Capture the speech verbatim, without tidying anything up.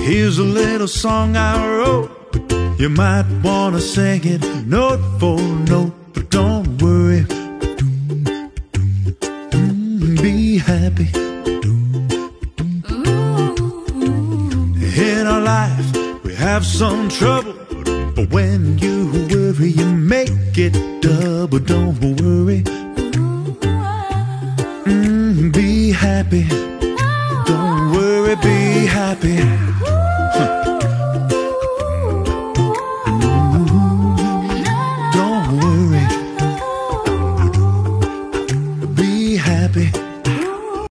Here's a little song I wrote. You might wanna sing it note for note, but don't worry. Be happy. In our life we have some trouble, but when you worry you make it double. Don't worry. Mm, be happy. Don't worry, be happy.